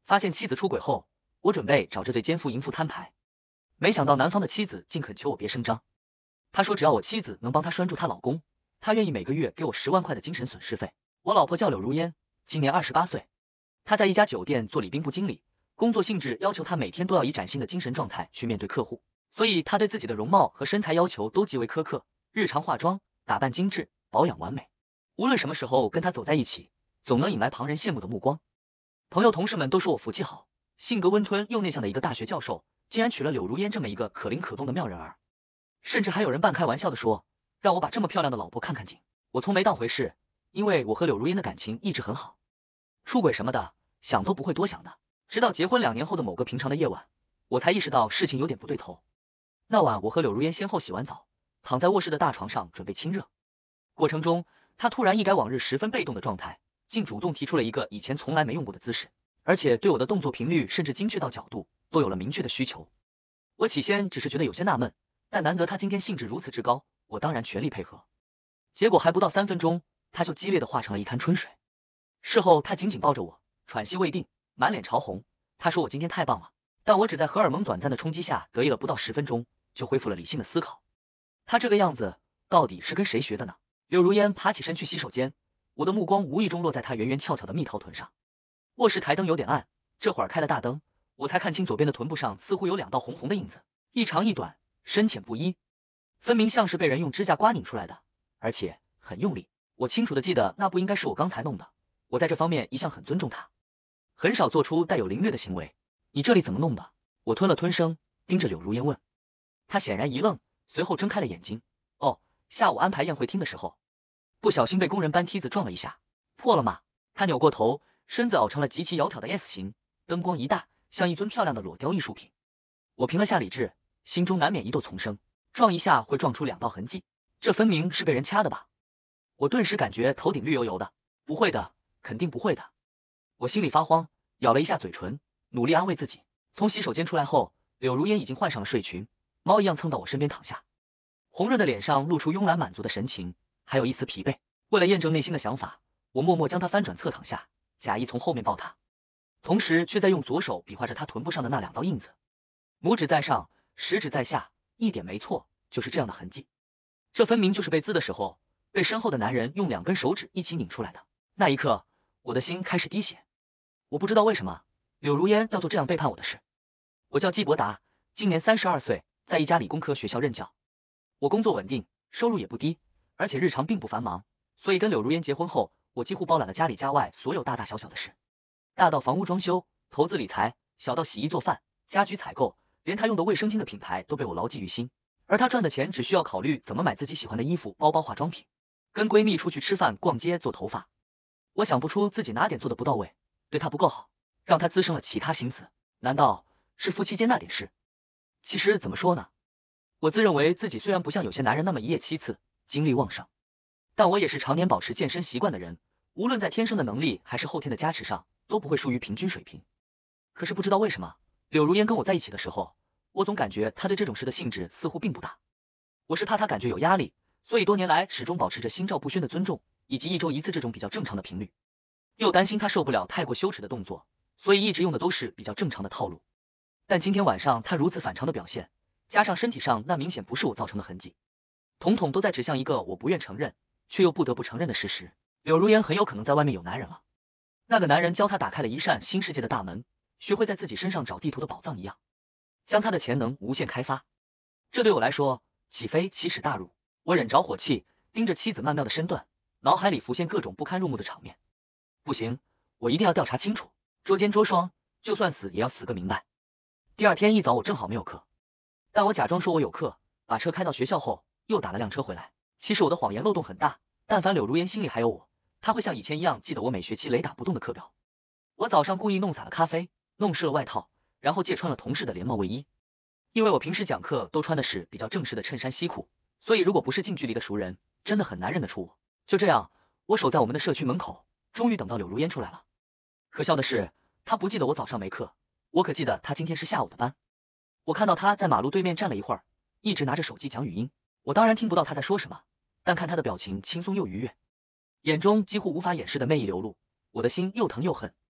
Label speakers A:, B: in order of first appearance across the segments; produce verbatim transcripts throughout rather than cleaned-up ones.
A: 发现妻子出轨后，我准备找这对奸夫淫妇摊牌，没想到男方的妻子竟恳求我别声张。他说只要我妻子能帮他拴住她老公，他愿意每个月给我十万块的精神损失费。我老婆叫柳如烟，今年二十八岁，她在一家酒店做礼宾部经理，工作性质要求她每天都要以崭新的精神状态去面对客户，所以她对自己的容貌和身材要求都极为苛刻，日常化妆、打扮精致，保养完美。无论什么时候跟她走在一起，总能引来旁人羡慕的目光。朋友同事们都说我福气好，性格温吞又内向的一个大学教授，竟然娶了柳如烟这么一个可灵可动的妙人儿。甚至还有人半开玩笑的说，让我把这么漂亮的老婆看看紧。我从没当回事，因为我和柳如烟的感情一直很好，出轨什么的想都不会多想的。直到结婚两年后的某个平常的夜晚，我才意识到事情有点不对头。那晚我和柳如烟先后洗完澡，躺在卧室的大床上准备亲热，过程中她突然一改往日十分被动的状态，竟主动提出了一个以前从来没用过的姿势，而且对我的动作频率甚至精确到角度都有了明确的需求。我起先只是觉得有些纳闷，但难得她今天兴致如此之高，我当然全力配合。结果还不到三分钟，她就激烈的化成了一滩春水。事后她紧紧抱着我，喘息未定，满脸潮红。她说我今天太棒了，但我只在荷尔蒙短暂的冲击下得意了不到十分钟，就恢复了理性的思考。她这个样子到底是跟谁学的呢？柳如烟爬起身去洗手间，我的目光无意中落在她圆圆翘翘的蜜桃臀上。卧室台灯有点暗，这会儿开了大灯，我才看清左边的臀部上似乎有两道红红的印子，一长一短，深浅不一，分明像是被人用指甲刮拧出来的，而且很用力。我清楚的记得那不应该是我刚才弄的，我在这方面一向很尊重她，很少做出带有凌虐的行为。你这里怎么弄的？我吞了吞声，盯着柳如烟问。她显然一愣，随后睁开了眼睛。哦，下午安排宴会厅的时候，不小心被工人搬梯子撞了一下，破了吗？她扭过头，身子凹成了极其窈窕的 S 型，灯光一大，像一尊漂亮的裸雕艺术品。我平了下理智，心中难免疑窦丛生，撞一下会撞出两道痕迹，这分明是被人掐的吧？我顿时感觉头顶绿油油的，不会的，肯定不会的。我心里发慌，咬了一下嘴唇，努力安慰自己。从洗手间出来后，柳如烟已经换上了睡裙，猫一样蹭到我身边躺下，红润的脸上露出慵懒满足的神情，还有一丝疲惫。为了验证内心的想法，我默默将她翻转侧躺下，假意从后面抱她，同时却在用左手比划着她臀部上的那两道印子，拇指在上，食指在下，一点没错，就是这样的痕迹。这分明就是被滋的时候被身后的男人用两根手指一起拧出来的。那一刻，我的心开始滴血。我不知道为什么柳如烟要做这样背叛我的事。我叫季伯达，今年三十二岁，在一家理工科学校任教。我工作稳定，收入也不低，而且日常并不繁忙，所以跟柳如烟结婚后，我几乎包揽了家里家外所有大大小小的事，大到房屋装修、投资理财，小到洗衣做饭、家居采购，连她用的卫生巾的品牌都被我牢记于心。而她赚的钱只需要考虑怎么买自己喜欢的衣服、包包、化妆品，跟闺蜜出去吃饭、逛街、做头发。我想不出自己哪点做的不到位，对她不够好，让她滋生了其他心思。难道是夫妻间那点事？其实怎么说呢，我自认为自己虽然不像有些男人那么一夜七次，精力旺盛，但我也是常年保持健身习惯的人，无论在天生的能力还是后天的加持上，都不会输于平均水平。可是不知道为什么，柳如烟跟我在一起的时候，我总感觉她对这种事的兴致似乎并不大。我是怕她感觉有压力，所以多年来始终保持着心照不宣的尊重，以及一周一次这种比较正常的频率。又担心她受不了太过羞耻的动作，所以一直用的都是比较正常的套路。但今天晚上她如此反常的表现，加上身体上那明显不是我造成的痕迹，统统都在指向一个我不愿承认却又不得不承认的事实：柳如烟很有可能在外面有男人了。那个男人教她打开了一扇新世界的大门，学会在自己身上找地图的宝藏一样，将她的潜能无限开发。这对我来说岂非奇耻大辱？我忍着火气，盯着妻子曼妙的身段，脑海里浮现各种不堪入目的场面。不行，我一定要调查清楚，捉奸捉双，就算死也要死个明白。第二天一早我正好没有课，但我假装说我有课，把车开到学校后，又打了辆车回来。其实我的谎言漏洞很大，但凡柳如烟心里还有我，她会像以前一样记得我每学期雷打不动的课表。我早上故意弄洒了咖啡，弄湿了外套，然后借穿了同事的连帽卫衣。因为我平时讲课都穿的是比较正式的衬衫西裤，所以如果不是近距离的熟人，真的很难认得出我。就这样，我守在我们的社区门口，终于等到柳如烟出来了。可笑的是，她不记得我早上没课，我可记得她今天是下午的班。我看到她在马路对面站了一会儿，一直拿着手机讲语音。我当然听不到她在说什么，但看她的表情轻松又愉悦，眼中几乎无法掩饰的媚意流露，我的心又疼又恨。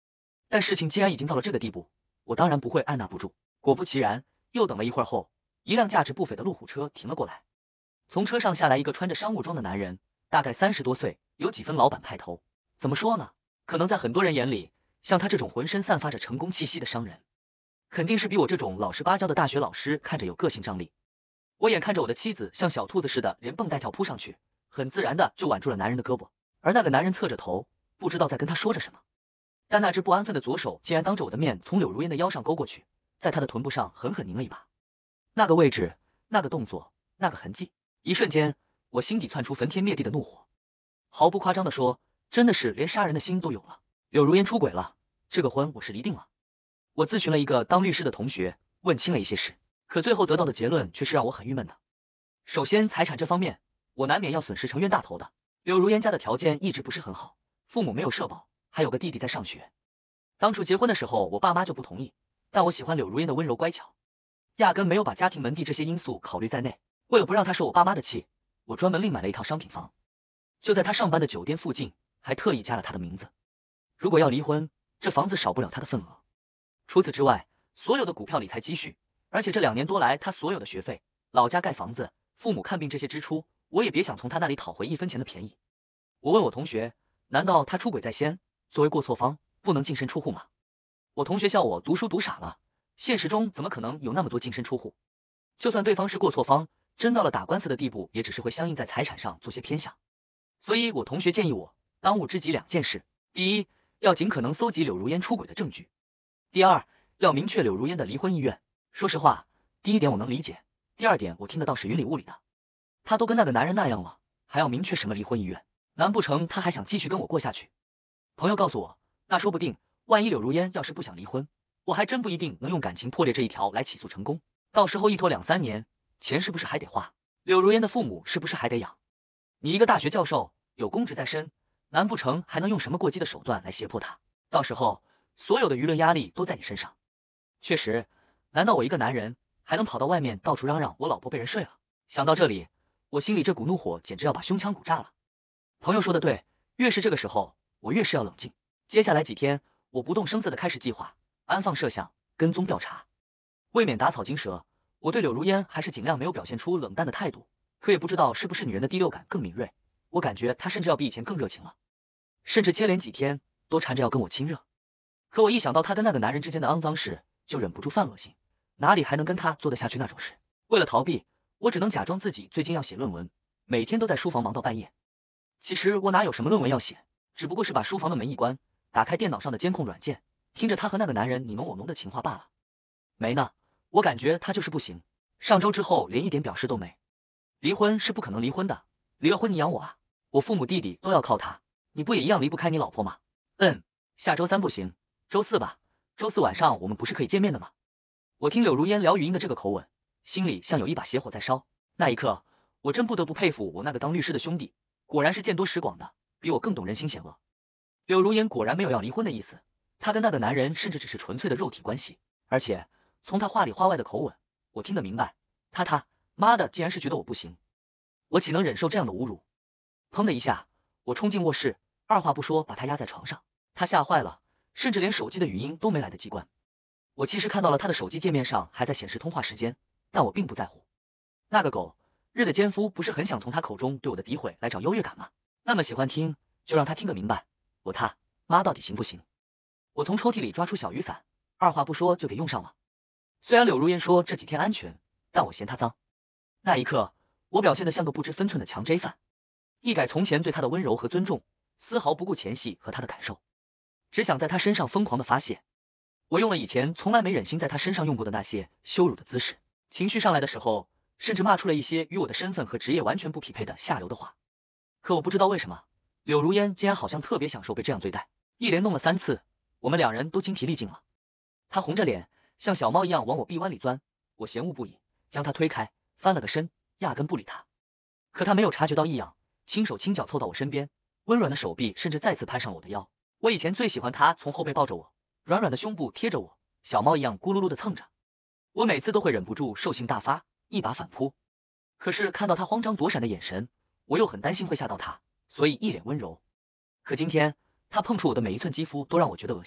A: 但事情既然已经到了这个地步，我当然不会按捺不住。果不其然，又等了一会儿后，一辆价值不菲的路虎车停了过来，从车上下来一个穿着商务装的男人，大概三十多岁，有几分老板派头。怎么说呢？可能在很多人眼里，像他这种浑身散发着成功气息的商人，肯定是比我这种老实巴交的大学老师看着有个性张力。我眼看着我的妻子像小兔子似的连蹦带跳扑上去，很自然的就挽住了男人的胳膊，而那个男人侧着头，不知道在跟他说着什么。但那只不安分的左手竟然当着我的面从柳如烟的腰上勾过去，在她的臀部上狠狠拧了一把。那个位置，那个动作，那个痕迹，一瞬间，我心底窜出焚天灭地的怒火。毫不夸张的说，真的是连杀人的心都有了。柳如烟出轨了，这个婚我是离定了。我咨询了一个当律师的同学，问清了一些事，可最后得到的结论却是让我很郁闷的。首先，财产这方面，我难免要损失成冤大头的。柳如烟家的条件一直不是很好，父母没有社保，还有个弟弟在上学。当初结婚的时候，我爸妈就不同意，但我喜欢柳如烟的温柔乖巧，压根没有把家庭门第这些因素考虑在内。为了不让她受我爸妈的气，我专门另买了一套商品房，就在她上班的酒店附近，还特意加了她的名字。如果要离婚，这房子少不了她的份额。除此之外，所有的股票理财积蓄，而且这两年多来她所有的学费、老家盖房子、父母看病这些支出，我也别想从她那里讨回一分钱的便宜。我问我同学，难道他出轨在先，作为过错方不能净身出户吗？我同学笑我读书读傻了，现实中怎么可能有那么多净身出户？就算对方是过错方，真到了打官司的地步，也只是会相应在财产上做些偏向。所以我同学建议我，当务之急两件事：第一，要尽可能搜集柳如烟出轨的证据；第二，要明确柳如烟的离婚意愿。说实话，第一点我能理解，第二点我听得倒是云里雾里的。他都跟那个男人那样了，还要明确什么离婚意愿？难不成他还想继续跟我过下去？朋友告诉我，那说不定，万一柳如烟要是不想离婚，我还真不一定能用感情破裂这一条来起诉成功。到时候一拖两三年，钱是不是还得花？柳如烟的父母是不是还得养？你一个大学教授，有公职在身，难不成还能用什么过激的手段来胁迫他？到时候所有的舆论压力都在你身上。确实，难道我一个男人还能跑到外面到处嚷嚷我老婆被人睡了？想到这里，我心里这股怒火简直要把胸腔鼓炸了。朋友说的对，越是这个时候，我越是要冷静。接下来几天，我不动声色的开始计划，安放摄像，跟踪调查。为免打草惊蛇，我对柳如烟还是尽量没有表现出冷淡的态度。可也不知道是不是女人的第六感更敏锐，我感觉她甚至要比以前更热情了，甚至接连几天都缠着要跟我亲热。可我一想到她跟那个男人之间的肮脏事，就忍不住犯恶心，哪里还能跟她做得下去那种事？为了逃避，我只能假装自己最近要写论文，每天都在书房忙到半夜。其实我哪有什么论文要写，只不过是把书房的门一关，打开电脑上的监控软件，听着他和那个男人你侬我侬的情话罢了。没呢，我感觉他就是不行，上周之后连一点表示都没。离婚是不可能离婚的，离了婚你养我啊，我父母弟弟都要靠他，你不也一样离不开你老婆吗？嗯，下周三不行，周四吧，周四晚上我们不是可以见面的吗？我听柳如烟聊语音的这个口吻，心里像有一把邪火在烧。那一刻，我真不得不佩服我那个当律师的兄弟，果然是见多识广的，比我更懂人心险恶。柳如烟果然没有要离婚的意思，她跟那个男人甚至只是纯粹的肉体关系，而且从她话里话外的口吻，我听得明白，他他妈的竟然是觉得我不行，我岂能忍受这样的侮辱？砰的一下，我冲进卧室，二话不说把他压在床上，他吓坏了，甚至连手机的语音都没来得及关。我其实看到了他的手机界面上还在显示通话时间，但我并不在乎。那个狗日的奸夫不是很想从他口中对我的诋毁来找优越感吗？那么喜欢听，就让他听个明白，我他妈到底行不行？我从抽屉里抓出小雨伞，二话不说就给用上了。虽然柳如烟说这几天安全，但我嫌他脏。那一刻，我表现得像个不知分寸的强 J 犯，一改从前对他的温柔和尊重，丝毫不顾前戏和他的感受，只想在他身上疯狂的发泄。我用了以前从来没忍心在他身上用过的那些羞辱的姿势，情绪上来的时候，甚至骂出了一些与我的身份和职业完全不匹配的下流的话。可我不知道为什么，柳如烟竟然好像特别享受被这样对待，一连弄了三次，我们两人都精疲力尽了。他红着脸，像小猫一样往我臂弯里钻，我嫌恶不已，将他推开，翻了个身，压根不理他。可他没有察觉到异样，轻手轻脚凑到我身边，温软的手臂甚至再次攀上了我的腰。我以前最喜欢他从后背抱着我，软软的胸部贴着我，小猫一样咕噜噜的蹭着，我每次都会忍不住兽性大发，一把反扑。可是看到他慌张躲闪的眼神，我又很担心会吓到他，所以一脸温柔。可今天他碰触我的每一寸肌肤都让我觉得恶心，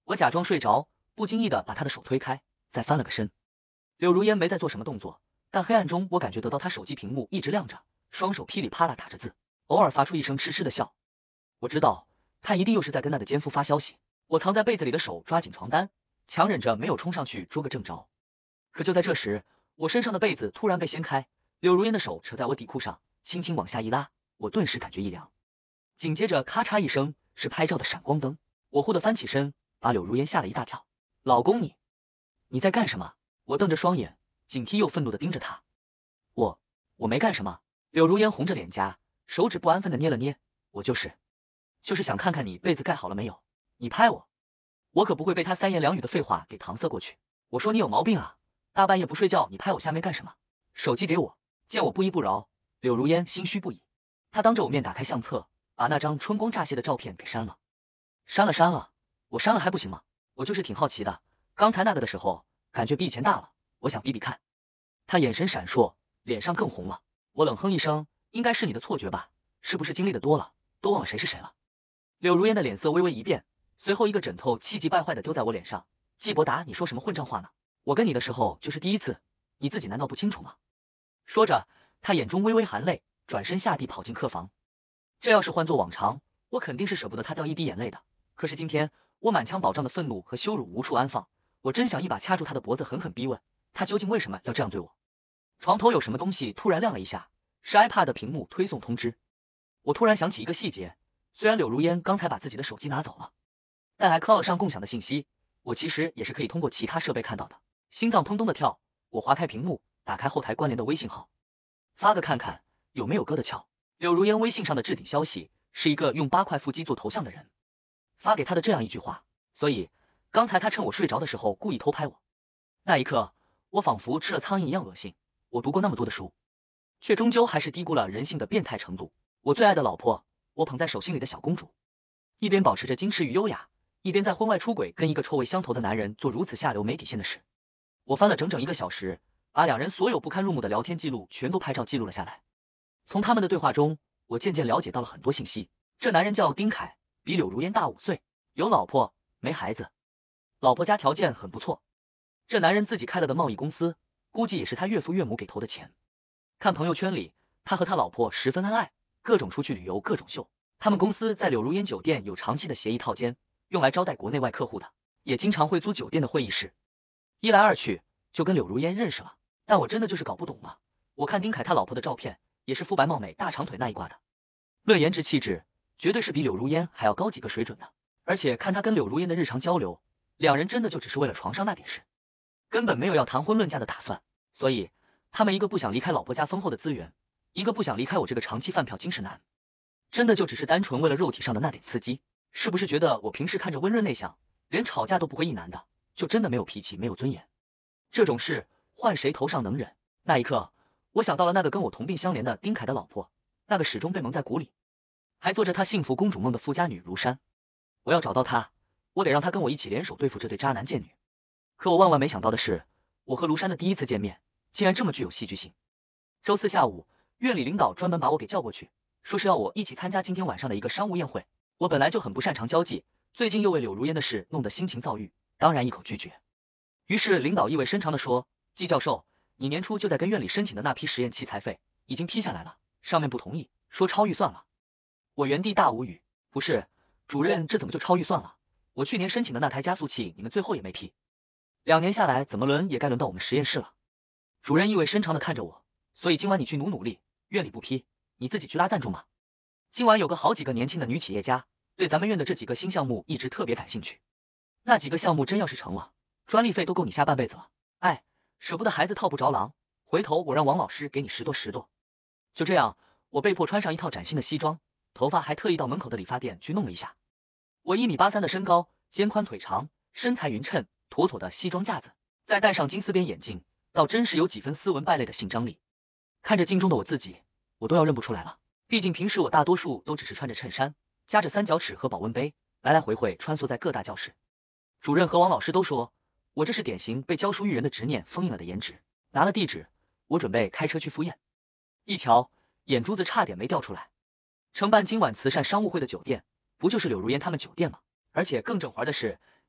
A: 我假装睡着，不经意的把他的手推开，再翻了个身。柳如烟没在做什么动作，但黑暗中我感觉得到他手机屏幕一直亮着，双手噼里啪啦打着字，偶尔发出一声痴痴的笑。我知道他一定又是在跟那个奸夫发消息。我藏在被子里的手抓紧床单，强忍着没有冲上去捉个正着。可就在这时，我身上的被子突然被掀开，柳如烟的手扯在我底裤上，轻轻往下一拉，我顿时感觉一凉。紧接着咔嚓一声，是拍照的闪光灯。我忽地翻起身，把柳如烟吓了一大跳。老公你你在干什么？我瞪着双眼，警惕又愤怒地盯着他。我我没干什么。柳如烟红着脸颊，手指不安分地捏了捏。我就是就是想看看你被子盖好了没有。你拍我，我可不会被他三言两语的废话给搪塞过去。我说你有毛病啊，大半夜不睡觉，你拍我下面干什么？手机给我。见我不依不饶，柳如烟心虚不已，她当着我面打开相册，把那张春光乍泄的照片给删了。删了删了，我删了还不行吗？我就是挺好奇的，刚才那个的时候感觉比以前大了，我想比比看。他眼神闪烁，脸上更红了。我冷哼一声，应该是你的错觉吧，是不是经历的多了，都忘了谁是谁了？柳如烟的脸色微微一变，随后一个枕头气急败坏的丢在我脸上。季伯达，你说什么混账话呢？我跟你的时候就是第一次，你自己难道不清楚吗？说着，他眼中微微含泪，转身下地跑进客房。这要是换作往常，我肯定是舍不得他掉一滴眼泪的。可是今天，我满腔饱胀的愤怒和羞辱无处安放，我真想一把掐住他的脖子，狠狠逼问他究竟为什么要这样对我。床头有什么东西突然亮了一下，是 iPad 的屏幕推送通知。我突然想起一个细节，虽然柳如烟刚才把自己的手机拿走了，但 iCloud 上共享的信息，我其实也是可以通过其他设备看到的。心脏砰咚的跳，我划开屏幕，打开后台关联的微信号，发个看看有没有哥的翘。柳如烟微信上的置顶消息是一个用八块腹肌做头像的人发给他的这样一句话，所以刚才他趁我睡着的时候故意偷拍我。那一刻，我仿佛吃了苍蝇一样恶心。我读过那么多的书，却终究还是低估了人性的变态程度。我最爱的老婆，我捧在手心里的小公主，一边保持着矜持与优雅，一边在婚外出轨，跟一个臭味相投的男人做如此下流没底线的事。我翻了整整一个小时，把两人所有不堪入目的聊天记录全都拍照记录了下来。从他们的对话中，我渐渐了解到了很多信息。这男人叫丁凯，比柳如烟大五岁，有老婆没孩子，老婆家条件很不错。这男人自己开了的贸易公司，估计也是他岳父岳母给投的钱。看朋友圈里，他和他老婆十分恩爱，各种出去旅游，各种秀。他们公司在柳如烟酒店有长期的协议套间，用来招待国内外客户的，也经常会租酒店的会议室。一来二去就跟柳如烟认识了。但我真的就是搞不懂了，我看丁凯他老婆的照片，也是肤白貌美大长腿那一挂的，论颜值气质，绝对是比柳如烟还要高几个水准的。而且看他跟柳如烟的日常交流，两人真的就只是为了床上那点事，根本没有要谈婚论嫁的打算。所以他们一个不想离开老婆家丰厚的资源，一个不想离开我这个长期饭票精神男，真的就只是单纯为了肉体上的那点刺激。是不是觉得我平时看着温润内向，连吵架都不会意难的，就真的没有脾气没有尊严？这种事换谁头上能忍？那一刻，我想到了那个跟我同病相怜的丁凯的老婆，那个始终被蒙在鼓里，还做着他幸福公主梦的富家女如山。我要找到她，我得让她跟我一起联手对付这对渣男贱女。可我万万没想到的是，我和庐山的第一次见面，竟然这么具有戏剧性。周四下午，院里领导专门把我给叫过去，说是要我一起参加今天晚上的一个商务宴会。我本来就很不擅长交际，最近又为柳如烟的事弄得心情躁郁，当然一口拒绝。于是领导意味深长地说，季教授，你年初就在跟院里申请的那批实验器材费已经批下来了，上面不同意，说超预算了。我原地大无语，不是，主任，这怎么就超预算了？我去年申请的那台加速器你们最后也没批，两年下来怎么轮也该轮到我们实验室了。主任意味深长地看着我，所以今晚你去努努力，院里不批，你自己去拉赞助嘛。今晚有个好几个年轻的女企业家，对咱们院的这几个新项目一直特别感兴趣。那几个项目真要是成了，专利费都够你下半辈子了。哎，舍不得孩子套不着狼，回头我让王老师给你拾掇拾掇。就这样，我被迫穿上一套崭新的西装，头发还特意到门口的理发店去弄了一下。我一米八三的身高，肩宽腿长，身材匀称，妥妥的西装架子，再戴上金丝边眼镜，倒真是有几分斯文败类的性张力。看着镜中的我自己，我都要认不出来了。毕竟平时我大多数都只是穿着衬衫，夹着三角尺和保温杯，来来回回穿梭在各大教室。主任和王老师都说，我这是典型被教书育人的执念封印了的颜值。拿了地址，我准备开车去赴宴。一瞧，眼珠子差点没掉出来。承办今晚慈善商务会的酒店，不就是柳如烟他们酒店吗？而且更整环的是，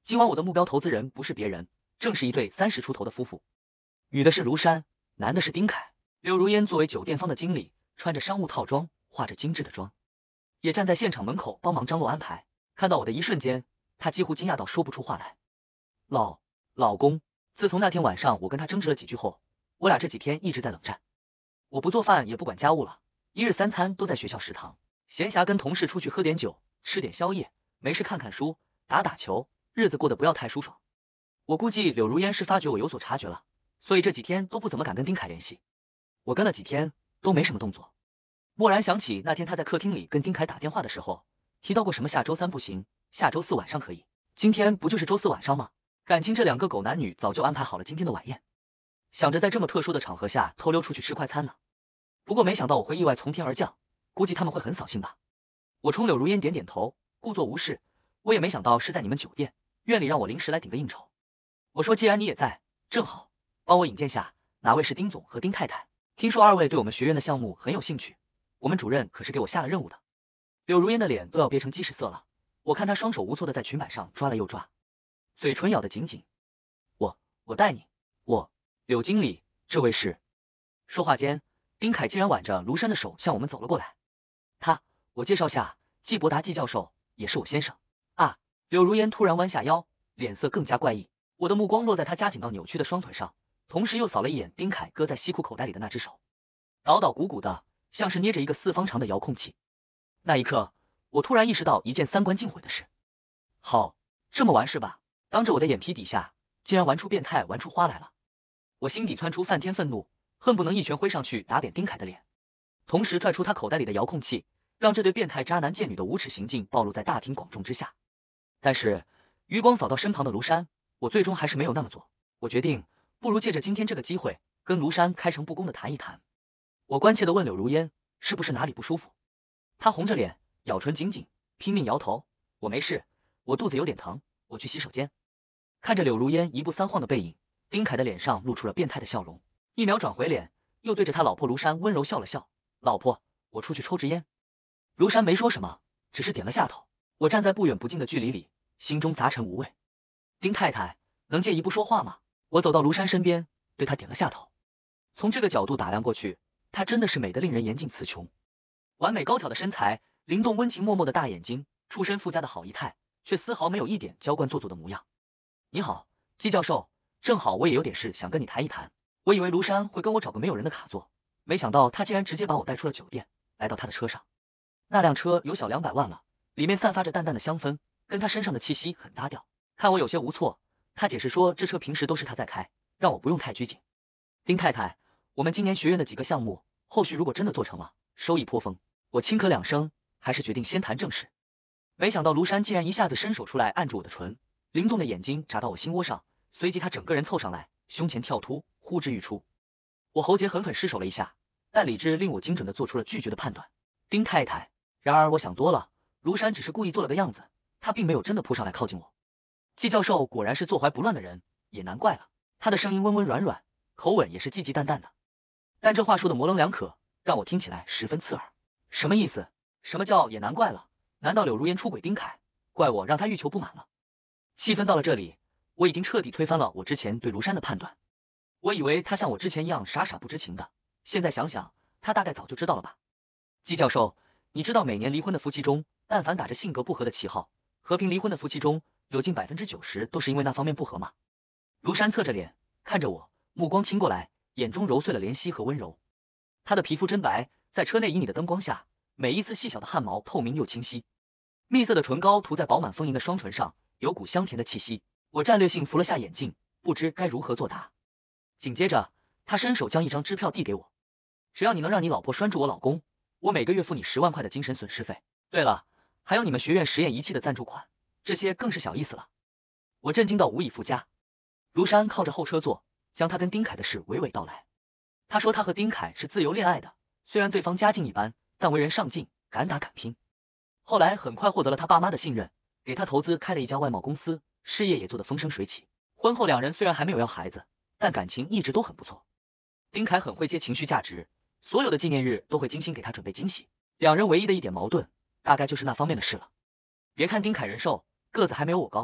A: 今晚我的目标投资人不是别人，正是一对三十出头的夫妇，女的是卢珊，男的是丁凯。柳如烟作为酒店方的经理，穿着商务套装，化着精致的妆，也站在现场门口帮忙张罗安排。看到我的一瞬间，她几乎惊讶到说不出话来。老老公，自从那天晚上我跟他争执了几句后，我俩这几天一直在冷战。我不做饭也不管家务了，一日三餐都在学校食堂，闲暇跟同事出去喝点酒，吃点宵夜，没事看看书，打打球，日子过得不要太舒爽。我估计柳如烟是发觉我有所察觉了，所以这几天都不怎么敢跟丁凯联系。我跟了几天都没什么动作。蓦然想起那天他在客厅里跟丁凯打电话的时候，提到过什么下周三不行，下周四晚上可以。今天不就是周四晚上吗？感情这两个狗男女早就安排好了今天的晚宴，想着在这么特殊的场合下偷溜出去吃快餐呢。不过没想到我会意外从天而降，估计他们会很扫兴吧。我冲柳如烟点点头，故作无事。我也没想到是在你们酒店，院里让我临时来顶个应酬。我说既然你也在，正好帮我引荐下哪位是丁总和丁太太，听说二位对我们学院的项目很有兴趣，我们主任可是给我下了任务的。柳如烟的脸都要憋成鸡屎色了，我看她双手无措的在裙摆上抓了又抓，嘴唇咬得紧紧。我我带你，我柳经理，这位是。说话间，丁凯竟然挽着卢珊的手向我们走了过来。他，我介绍下，季伯达季教授，也是我先生。啊！柳如烟突然弯下腰，脸色更加怪异。我的目光落在他夹紧到扭曲的双腿上，同时又扫了一眼丁凯搁在西裤口袋里的那只手，捣捣鼓鼓的，像是捏着一个四方长的遥控器。那一刻，我突然意识到一件三观尽毁的事。好，这么玩是吧？当着我的眼皮底下，竟然玩出变态，玩出花来了。我心底窜出梵天愤怒，恨不能一拳挥上去打扁丁凯的脸，同时拽出他口袋里的遥控器，让这对变态渣男贱女的无耻行径暴露在大庭广众之下。但是余光扫到身旁的卢珊，我最终还是没有那么做。我决定，不如借着今天这个机会，跟卢珊开诚布公的谈一谈。我关切的问柳如烟，是不是哪里不舒服？她红着脸，咬唇紧紧，拼命摇头，我没事，我肚子有点疼，我去洗手间。看着柳如烟一步三晃的背影，丁凯的脸上露出了变态的笑容，一秒转回脸，又对着他老婆卢珊温柔笑了笑。老婆，我出去抽支烟。卢珊没说什么，只是点了下头。我站在不远不近的距离里，心中杂陈无味。丁太太，能借一步说话吗？我走到卢珊身边，对她点了下头。从这个角度打量过去，她真的是美得令人言尽词穷。完美高挑的身材，灵动温情脉脉的大眼睛，出身富家的好仪态，却丝毫没有一点娇惯做作的模样。你好，季教授，正好我也有点事想跟你谈一谈。我以为卢珊会跟我找个没有人的卡座，没想到她竟然直接把我带出了酒店，来到她的车上。那辆车有小两百万了，里面散发着淡淡的香氛，跟她身上的气息很搭调。看我有些无措，她解释说这车平时都是她在开，让我不用太拘谨。丁太太，我们今年学院的几个项目，后续如果真的做成了，收益颇丰。我轻咳两声，还是决定先谈正事。没想到卢珊竟然一下子伸手出来按住我的唇，灵动的眼睛眨到我心窝上，随即她整个人凑上来，胸前跳突，呼之欲出。我喉结狠狠失手了一下，但理智令我精准的做出了拒绝的判断。丁太太，然而我想多了，卢珊只是故意做了个样子，她并没有真的扑上来靠近我。季教授果然是坐怀不乱的人，也难怪了，他的声音温温软软，口吻也是寂寂淡淡的，但这话说的模棱两可，让我听起来十分刺耳。什么意思？什么叫也难怪了？难道柳如烟出轨丁凯，怪我让他欲求不满了？气氛到了这里，我已经彻底推翻了我之前对卢珊的判断。我以为他像我之前一样傻傻不知情的，现在想想，他大概早就知道了吧。季教授，你知道每年离婚的夫妻中，但凡打着性格不合的旗号，和平离婚的夫妻中，有近百分之九十都是因为那方面不合吗？卢珊侧着脸看着我，目光倾过来，眼中揉碎了怜惜和温柔。她的皮肤真白，在车内旖旎的灯光下，每一丝细小的汗毛透明又清晰。蜜色的唇膏涂在饱满丰盈的双唇上，有股香甜的气息。我战略性扶了下眼镜，不知该如何作答。紧接着，他伸手将一张支票递给我，只要你能让你老婆拴住我老公，我每个月付你十万块的精神损失费。对了，还有你们学院实验仪器的赞助款，这些更是小意思了。我震惊到无以复加。卢珊靠着后车座，将他跟丁凯的事娓娓道来。他说他和丁凯是自由恋爱的，虽然对方家境一般，但为人上进，敢打敢拼。后来很快获得了他爸妈的信任，给他投资开了一家外贸公司，事业也做得风生水起。婚后两人虽然还没有要孩子，但感情一直都很不错。丁凯很会接情绪价值，所有的纪念日都会精心给他准备惊喜。两人唯一的一点矛盾，大概就是那方面的事了。别看丁凯人瘦，个子还没有我高，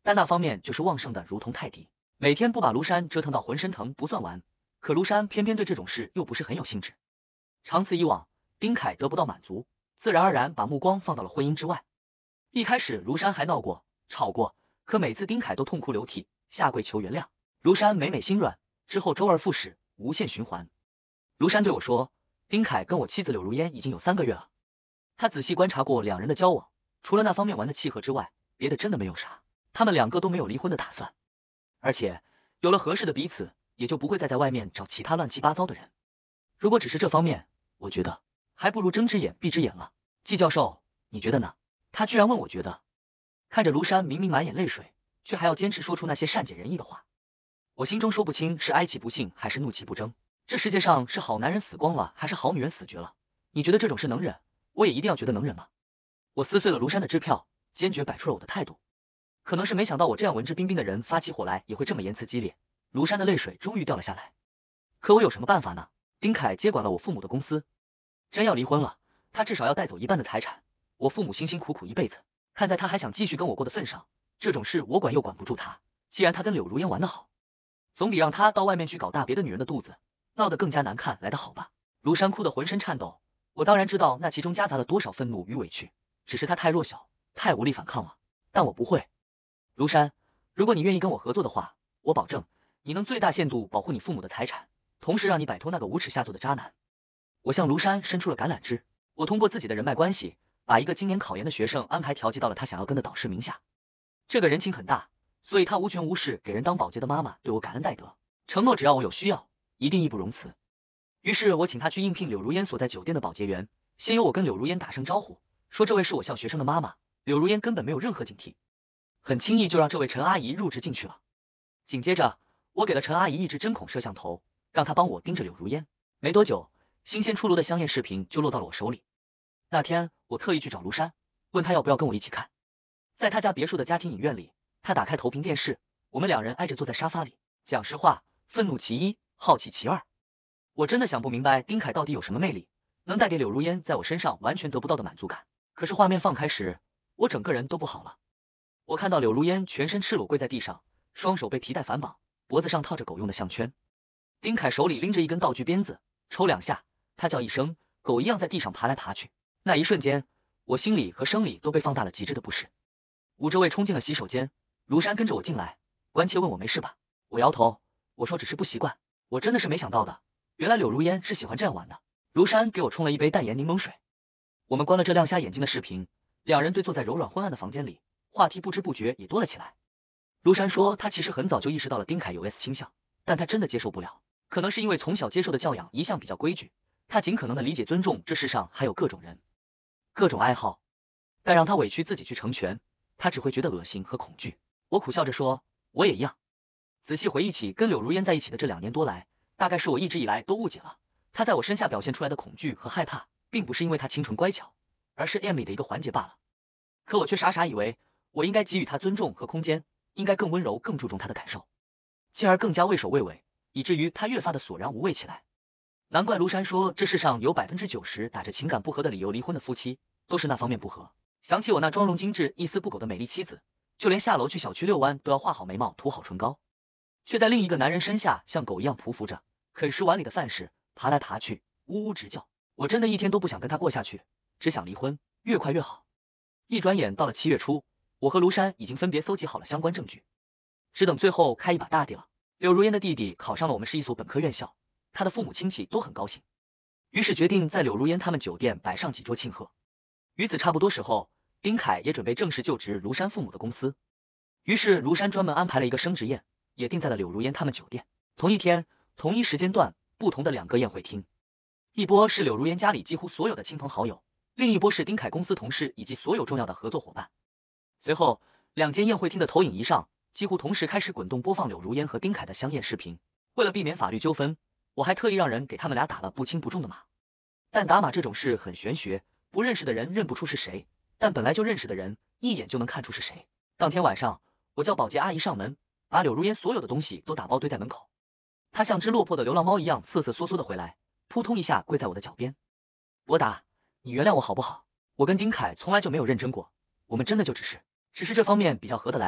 A: 但那方面就是旺盛的如同泰迪，每天不把庐山折腾到浑身疼不算完，可庐山偏偏对这种事又不是很有兴致。长此以往，丁凯得不到满足，自然而然把目光放到了婚姻之外。一开始庐山还闹过吵过，可每次丁凯都痛哭流涕，下跪求原谅，庐山每每心软，之后周而复始，无限循环。庐山对我说，丁凯跟我妻子柳如烟已经有三个月了，他仔细观察过两人的交往，除了那方面玩的契合之外，别的真的没有啥，他们两个都没有离婚的打算，而且有了合适的彼此，也就不会再在外面找其他乱七八糟的人。如果只是这方面，我觉得还不如睁只眼闭只眼了。季教授，你觉得呢？他居然问我觉得。看着庐山明明满眼泪水，却还要坚持说出那些善解人意的话，我心中说不清是哀其不幸还是怒其不争。这世界上是好男人死光了还是好女人死绝了？你觉得这种事能忍，我也一定要觉得能忍吗？我撕碎了庐山的支票，坚决摆出了我的态度。可能是没想到我这样文质彬彬的人发起火来也会这么言辞激烈，庐山的泪水终于掉了下来。可我有什么办法呢？丁凯接管了我父母的公司，真要离婚了，他至少要带走一半的财产。我父母辛辛苦苦一辈子，看在他还想继续跟我过的份上，这种事我管又管不住他。既然他跟柳如烟玩得好，总比让他到外面去搞大别的女人的肚子，闹得更加难看来得好吧。庐山哭得浑身颤抖，我当然知道那其中夹杂了多少愤怒与委屈，只是他太弱小，太无力反抗了。但我不会。庐山，如果你愿意跟我合作的话，我保证你能最大限度保护你父母的财产，同时让你摆脱那个无耻下作的渣男。我向庐山伸出了橄榄枝，我通过自己的人脉关系，把一个今年考研的学生安排调剂到了他想要跟的导师名下。这个人情很大，所以他无权无势给人当保洁的妈妈对我感恩戴德，承诺只要我有需要，一定义不容辞。于是我请他去应聘柳如烟所在酒店的保洁员，先由我跟柳如烟打声招呼，说这位是我校学生的妈妈。柳如烟根本没有任何警惕，很轻易就让这位陈阿姨入职进去了。紧接着，我给了陈阿姨一支针孔摄像头，让她帮我盯着柳如烟。没多久，新鲜出炉的香艳视频就落到了我手里。那天我特意去找庐山，问他要不要跟我一起看。在他家别墅的家庭影院里，他打开投屏电视，我们两人挨着坐在沙发里。讲实话，愤怒其一，好奇其二。我真的想不明白丁凯到底有什么魅力，能带给柳如烟在我身上完全得不到的满足感。可是画面放开时，我整个人都不好了。我看到柳如烟全身赤裸跪在地上，双手被皮带反绑，脖子上套着狗用的项圈。丁凯手里拎着一根道具鞭子，抽两下，他叫一声，狗一样在地上爬来爬去。那一瞬间，我心里和生理都被放大了极致的不适。捂着胃冲进了洗手间，庐山跟着我进来，关切问我没事吧？我摇头，我说只是不习惯。我真的是没想到的，原来柳如烟是喜欢这样玩的。庐山给我冲了一杯淡盐柠檬水。我们关了这亮瞎眼睛的视频，两人对坐在柔软昏暗的房间里，话题不知不觉也多了起来。庐山说他其实很早就意识到了丁凯有 S 倾向，但他真的接受不了，可能是因为从小接受的教养一向比较规矩，他尽可能的理解尊重这世上还有各种人各种爱好，但让他委屈自己去成全，他只会觉得恶心和恐惧。我苦笑着说，我也一样。仔细回忆起跟柳如烟在一起的这两年多来，大概是我一直以来都误解了，他在我身下表现出来的恐惧和害怕，并不是因为他清纯乖巧，而是 M 里的一个环节罢了。可我却傻傻以为我应该给予他尊重和空间，应该更温柔更注重他的感受，进而更加畏首畏尾，以至于他越发的索然无味起来。难怪庐山说这世上有 百分之九十 打着情感不合的理由离婚的夫妻，都是那方面不合。想起我那妆容精致一丝不苟的美丽妻子，就连下楼去小区遛弯都要画好眉毛涂好唇膏，却在另一个男人身下像狗一样匍匐着，啃食碗里的饭时爬来爬去，呜呜直叫。我真的一天都不想跟他过下去，只想离婚，越快越好。一转眼到了七月初，我和庐山已经分别搜集好了相关证据，只等最后开一把大的了。柳如烟的弟弟考上了我们市一所本科院校，他的父母亲戚都很高兴，于是决定在柳如烟他们酒店摆上几桌庆贺。与此差不多时候，丁凯也准备正式就职庐山父母的公司，于是庐山专门安排了一个升职宴，也定在了柳如烟他们酒店。同一天，同一时间段，不同的两个宴会厅，一波是柳如烟家里几乎所有的亲朋好友，另一波是丁凯公司同事以及所有重要的合作伙伴。随后，两间宴会厅的投影仪上几乎同时开始滚动播放柳如烟和丁凯的香艳视频。为了避免法律纠纷，我还特意让人给他们俩打了不轻不重的码。但打码这种事很玄学，不认识的人认不出是谁，但本来就认识的人一眼就能看出是谁。当天晚上，我叫保洁阿姨上门，把柳如烟所有的东西都打包堆在门口。她像只落魄的流浪猫一样瑟瑟缩缩的回来，扑通一下跪在我的脚边。博达，你原谅我好不好？我跟丁凯从来就没有认真过，我们真的就只是只是这方面比较合得来，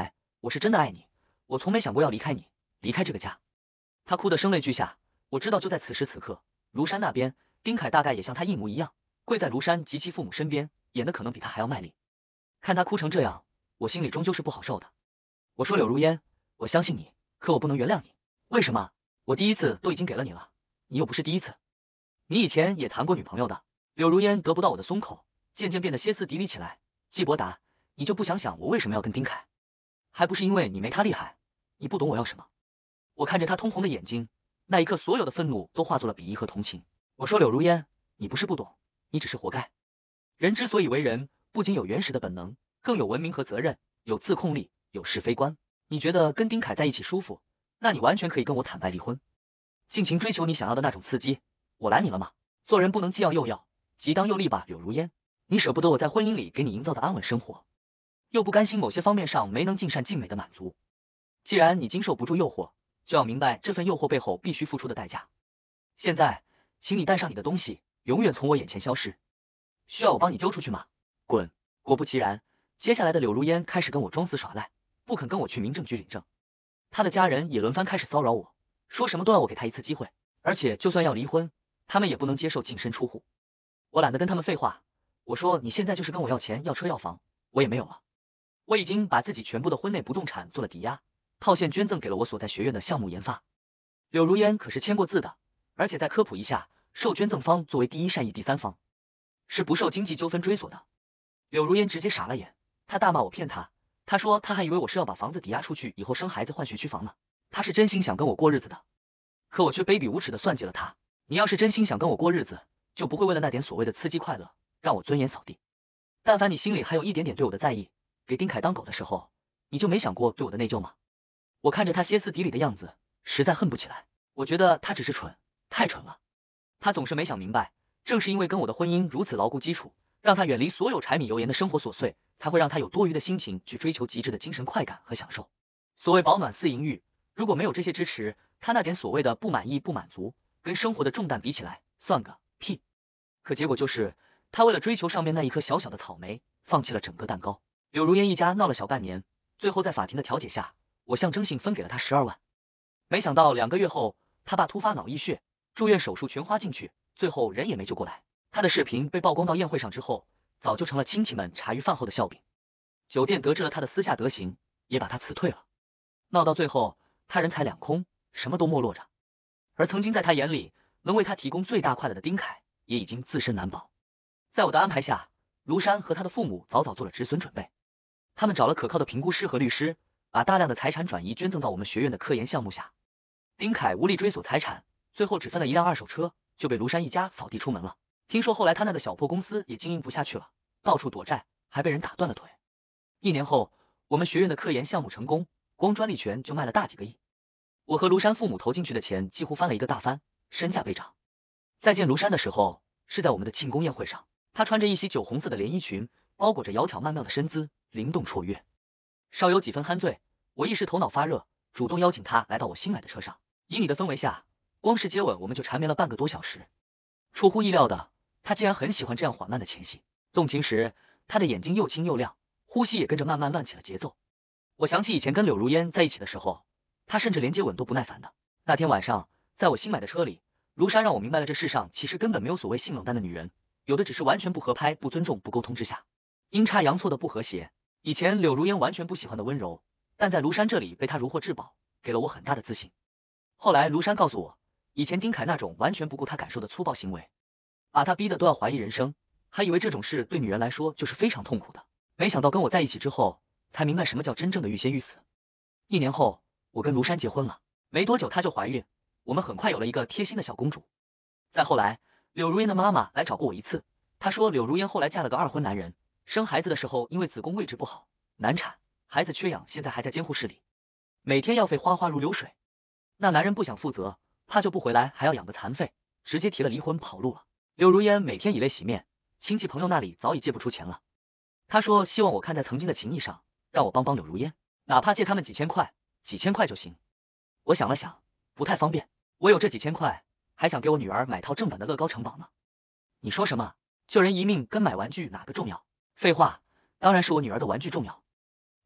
A: 我是真的爱你，我从没想过要离开你，离开这个家。他哭得声泪俱下。我知道就在此时此刻，庐山那边，丁凯大概也像他一模一样，跪在庐山及其父母身边，演的可能比他还要卖力。看他哭成这样，我心里终究是不好受的。我说柳如烟，我相信你，可我不能原谅你。为什么？我第一次都已经给了你了，你又不是第一次。你以前也谈过女朋友的。柳如烟得不到我的松口，渐渐变得歇斯底里起来。季伯达，你就不想想我为什么要跟丁凯？还不是因为你没他厉害，你不懂我要什么。我看着他通红的眼睛，那一刻所有的愤怒都化作了鄙夷和同情。我说柳如烟，你不是不懂，你只是活该。人之所以为人，不仅有原始的本能，更有文明和责任，有自控力，有是非观。你觉得跟丁凯在一起舒服，那你完全可以跟我坦白离婚，尽情追求你想要的那种刺激，我拦你了吗？做人不能既要又要，即当又立吧，柳如烟。你舍不得我在婚姻里给你营造的安稳生活，又不甘心某些方面上没能尽善尽美的满足。既然你经受不住诱惑，就要明白这份诱惑背后必须付出的代价。现在，请你带上你的东西，永远从我眼前消失。需要我帮你丢出去吗？滚！果不其然，接下来的柳如烟开始跟我装死耍赖，不肯跟我去民政局领证。他的家人也轮番开始骚扰我，说什么都要我给他一次机会，而且就算要离婚，他们也不能接受净身出户。我懒得跟他们废话，我说你现在就是跟我要钱要车要房，我也没有了。我已经把自己全部的婚内不动产做了抵押，套现捐赠给了我所在学院的项目研发。柳如烟可是签过字的，而且再科普一下，受捐赠方作为第一善意第三方，是不受经济纠纷追索的。柳如烟直接傻了眼，他大骂我骗他，他说他还以为我是要把房子抵押出去以后生孩子换学区房呢，他是真心想跟我过日子的，可我却卑鄙无耻的算计了他。你要是真心想跟我过日子，就不会为了那点所谓的刺激快乐让我尊严扫地。但凡你心里还有一点点对我的在意，给丁凯当狗的时候，你就没想过对我的内疚吗？我看着他歇斯底里的样子，实在恨不起来。我觉得他只是蠢，太蠢了。他总是没想明白，正是因为跟我的婚姻如此牢固基础，让他远离所有柴米油盐的生活琐碎，才会让他有多余的心情去追求极致的精神快感和享受。所谓饱暖思淫欲，如果没有这些支持，他那点所谓的不满意不满足，跟生活的重担比起来，算个屁。可结果就是，他为了追求上面那一颗小小的草莓，放弃了整个蛋糕。柳如烟一家闹了小半年，最后在法庭的调解下，我象征性分给了他十二万。没想到两个月后，他爸突发脑溢血，住院手术全花进去，最后人也没救过来。他的视频被曝光到宴会上之后，早就成了亲戚们茶余饭后的笑柄。酒店得知了他的私下德行，也把他辞退了。闹到最后，他人财两空，什么都没落着。而曾经在他眼里能为他提供最大快乐的丁凯，也已经自身难保。在我的安排下，庐山和他的父母早早做了止损准备。他们找了可靠的评估师和律师，把大量的财产转移捐赠到我们学院的科研项目下。丁凯无力追索财产，最后只分了一辆二手车，就被庐山一家扫地出门了。听说后来他那个小破公司也经营不下去了，到处躲债，还被人打断了腿。一年后，我们学院的科研项目成功，光专利权就卖了大几个亿。我和庐山父母投进去的钱几乎翻了一个大番，身价倍涨。再见庐山的时候，是在我们的庆功宴会上，他穿着一袭酒红色的连衣裙，包裹着窈窕曼妙的身姿，灵动绰约。稍有几分酣醉，我一时头脑发热，主动邀请他来到我新买的车上。以你的氛围下，光是接吻我们就缠绵了半个多小时。出乎意料的，他竟然很喜欢这样缓慢的前戏。动情时，他的眼睛又清又亮，呼吸也跟着慢慢乱起了节奏。我想起以前跟柳如烟在一起的时候，他甚至连接吻都不耐烦的。那天晚上，在我新买的车里，庐山让我明白了这世上其实根本没有所谓性冷淡的女人，有的只是完全不合拍、不尊重、不沟通之下阴差阳错的不和谐。以前柳如烟完全不喜欢的温柔，但在庐山这里被他如获至宝，给了我很大的自信。后来庐山告诉我，以前丁凯那种完全不顾他感受的粗暴行为，把他逼得都要怀疑人生，还以为这种事对女人来说就是非常痛苦的。没想到跟我在一起之后，才明白什么叫真正的欲仙欲死。一年后，我跟庐山结婚了，没多久她就怀孕，我们很快有了一个贴心的小公主。再后来，柳如烟的妈妈来找过我一次，她说柳如烟后来嫁了个二婚男人，生孩子的时候因为子宫位置不好，难产，孩子缺氧，现在还在监护室里，每天药费哗哗如流水。那男人不想负责，怕救不回来还要养个残废，直接提了离婚跑路了。柳如烟每天以泪洗面，亲戚朋友那里早已借不出钱了。她说希望我看在曾经的情谊上，让我帮帮柳如烟，哪怕借他们几千块，几千块就行。我想了想，不太方便，我有这几千块，还想给我女儿买套正版的乐高城堡呢。你说什么？救人一命跟买玩具哪个重要？废话，当然是我女儿的玩具重要。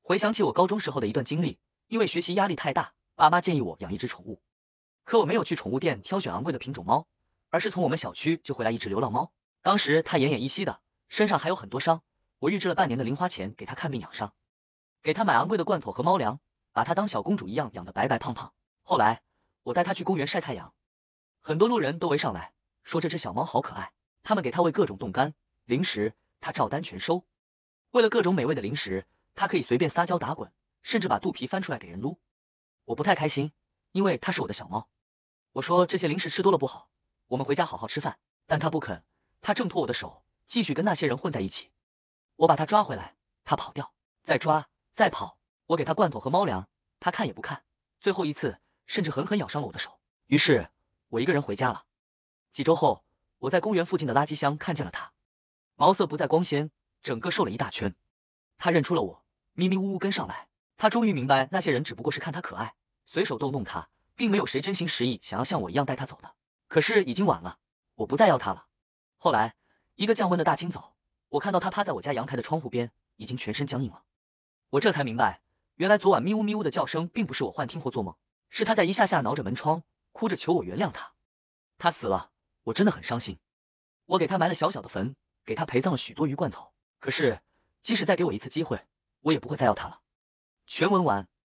A: 回想起我高中时候的一段经历，因为学习压力太大，爸妈建议我养一只宠物，可我没有去宠物店挑选昂贵的品种猫，而是从我们小区就回来一只流浪猫。当时它奄奄一息的，身上还有很多伤，我预支了半年的零花钱给它看病养伤，给它买昂贵的罐头和猫粮，把它当小公主一样养得白白胖胖。后来我带它去公园晒太阳，很多路人都围上来说这只小猫好可爱，他们给它喂各种冻干、零食，它照单全收。为了各种美味的零食，它可以随便撒娇打滚，甚至把肚皮翻出来给人撸。我不太开心，因为它是我的小猫。我说这些零食吃多了不好，我们回家好好吃饭，但它不肯，它挣脱我的手，继续跟那些人混在一起。我把它抓回来，它跑掉，再抓，再跑，我给它罐头和猫粮，它看也不看，最后一次甚至狠狠咬伤了我的手。于是我一个人回家了。几周后，我在公园附近的垃圾箱看见了它，毛色不再光鲜，整个瘦了一大圈。它认出了我，咪咪呜呜跟上来。它终于明白那些人只不过是看它可爱，随手逗弄它，并没有谁真心实意想要像我一样带它走的。可是已经晚了，我不再要它了。后来一个降温的大清早，我看到它趴在我家阳台的窗户边，已经全身僵硬了。我这才明白，原来昨晚咪呜咪呜的叫声并不是我幻听或做梦，是它在一下下挠着门窗，哭着求我原谅它。它死了，我真的很伤心。我给它埋了小小的坟，给它陪葬了许多鱼罐头。可是即使再给我一次机会，我也不会再要它了。全文完。